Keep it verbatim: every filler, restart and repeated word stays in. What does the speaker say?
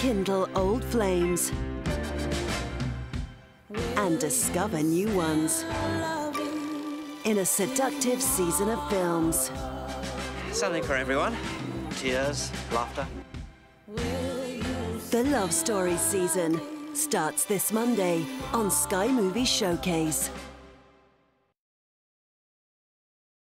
rekindle old flames and discover new ones in a seductive season of films. Something for everyone. Tears, laughter. The Love Story season starts this Monday on Sky Movie Showcase.